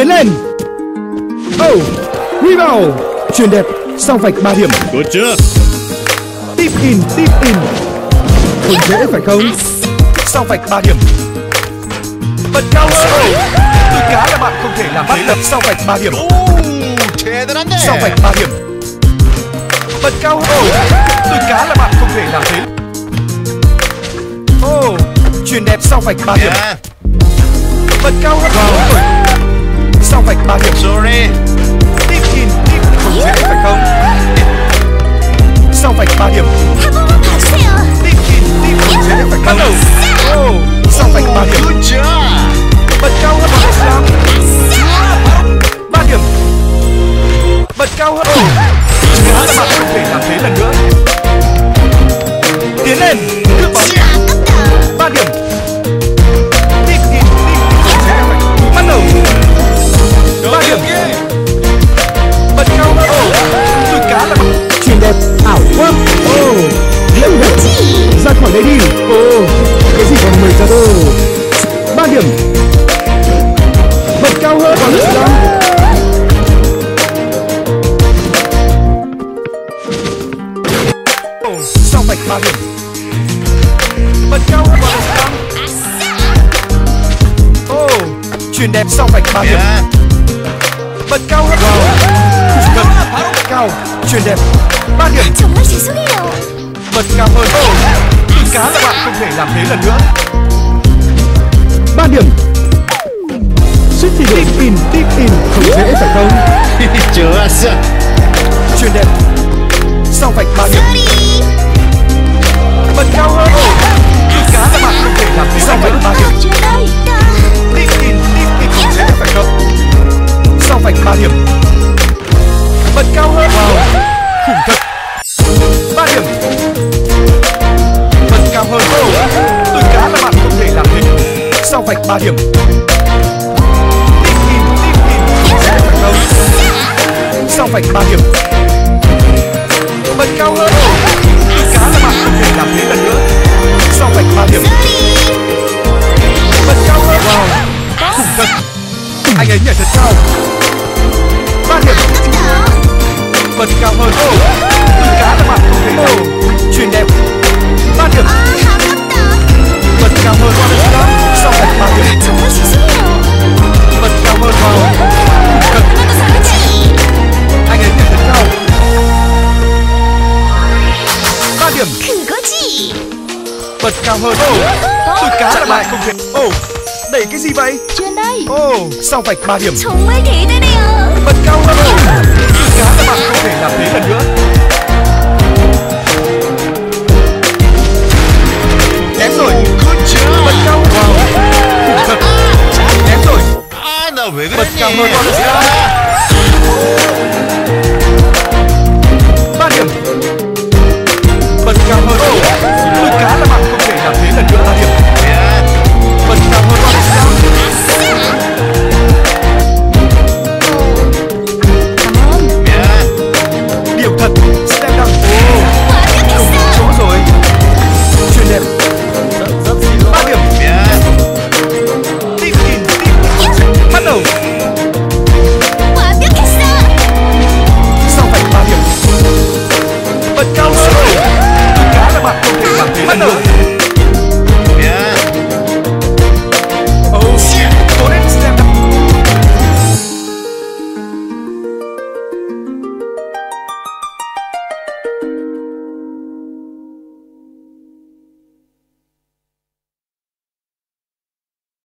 Tiến lên. Oh, rebound. Chuyền đẹp, sau vạch 3 điểm. Good job. Tip in. Không dễ phải không? Sau vạch 3 điểm. Bật cao hơn. Tôi cá là bạn không thể làm thế được. Sau vạch 3 điểm. Sau vạch 3 điểm. Bật cao hơn. Tôi cá là bạn không thể làm thế. Oh, chuyền đẹp sau vạch 3 điểm. Bật cao hơn. Sau vạch 3 điểm. Sorry. Tip in. Không dễ phải không? Sau vạch 3 điểm. Tip in. Không dễ phải không? Oh, sau vạch 3 điểm. Good job. Bật cao hơn. 3 điểm. Bật cao hơn. Cá là bạn không thể làm thế lần nữa. Tiến lên. Cướp bóng. 3 điểm. Tip in. Bắt đầu. 3 điểm. Bật cao hơn. Tôi cá là bạn. Chuyền đẹp, ảo quá. Ra khỏi đây đi. Cái gì còn 10 ra đâu. 3 điểm. Bật cao hơn. Còn nữa đâu. Sau vạch 3 điểm. Bật cao hơn. Chuyền đẹp sau vạch 3 điểm. Bật cao hơn. Gần. Cao. Chuyền đẹp. 3 điểm. Bật cao hơn. Tôi cá là bạn không thể làm thế lần nữa. 3 điểm. Suýt thì được. Tip in. Không dễ phải không? Chưa. Chuyền đẹp. Sau vạch 3 điểm. Bật cao hơn. Tôi cá là bạn không thể làm thế. Sau vạch 3 điểm. Tip in. Không dễ phải không? Sau vạch 3 điểm. Bật cao hơn. Khủng thật. 3 điểm. Bật cao hơn. Tôi cá là bạn không thể làm thế. Sau vạch 3 điểm. Tip in. Không dễ phải không? Sau vạch 3 điểm. Bật cao hơn. Tôi cá là bạn không thể làm thế lần nữa. Sau vạch 3 điểm. Bật cao hơn. Khủng thật. Anh ấy nhảy thật cao. 3 điểm. Bật cao hơn. Tôi cá là bạn không thể nào. Chuyền đẹp. 3 điểm. Bật cao hơn. Sau vạch 3 điểm. Bật cao hơn. Anh ấy nhảy thật cao. 3 điểm. Bật cao hơn. Tôi cá là bạn không thể. Đẩy cái gì vậy? Sau vạch 3 điểm. Bật cao hơn. Tôi cá là bạn không thể làm thế lần nữa. Kém rồi. Bật cao. Khủng thật. Kém rồi. Bật cao hơn.